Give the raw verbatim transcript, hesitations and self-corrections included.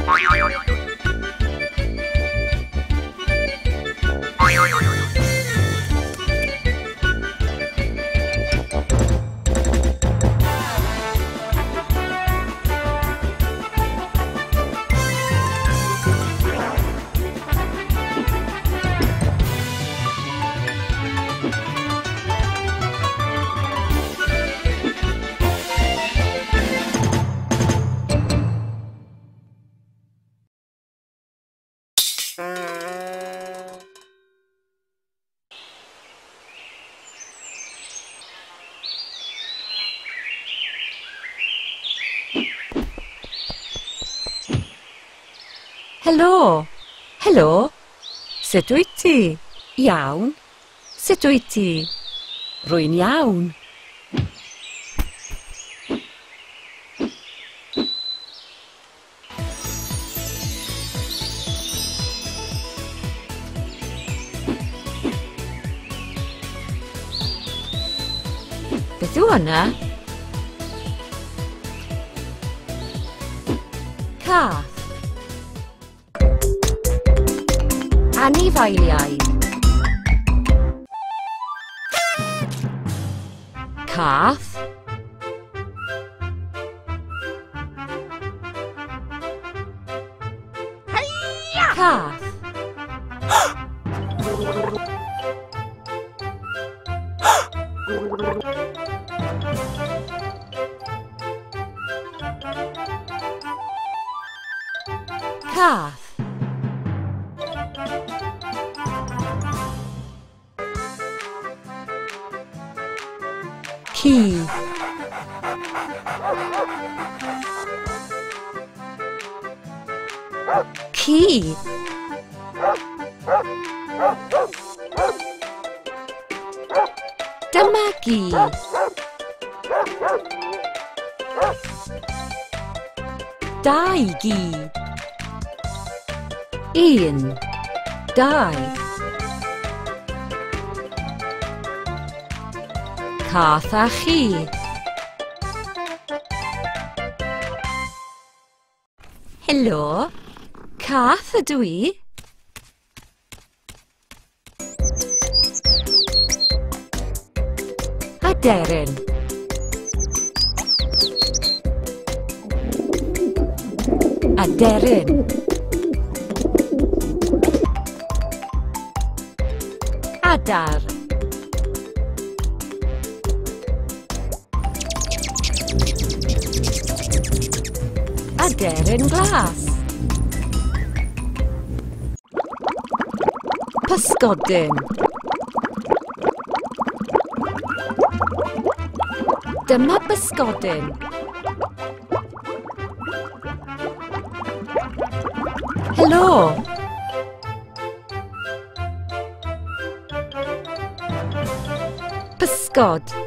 Helo! Helo! Sut wyt ti? Iawn? Sut wyt ti? Rwy'n iawn. Beth yw hwnna? Cath. Anifeiliaid. Cath. Cath. Cath. Key. Key. Dyma gi. Dau gi. Un. Dau. Cath a chi. Helo, Cath ydw i. Aderyn. Aderyn. Adar. Aderyn glas. Pysgodyn. Dyma bysgodyn. Helo. Pysgod.